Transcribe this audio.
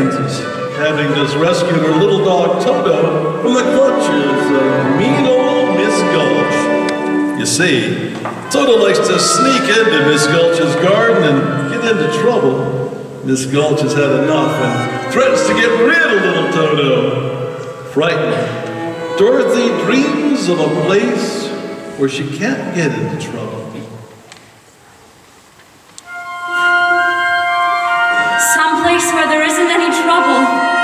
Kansas, having just rescued her little dog Toto from the clutches of mean old Miss Gulch. You see, Toto likes to sneak into Miss Gulch's garden and get into trouble. Miss Gulch has had enough and threatens to get rid of little Toto. Frightened, Dorothy dreams of a place where she can't get into trouble. Someplace where there isn't any trouble.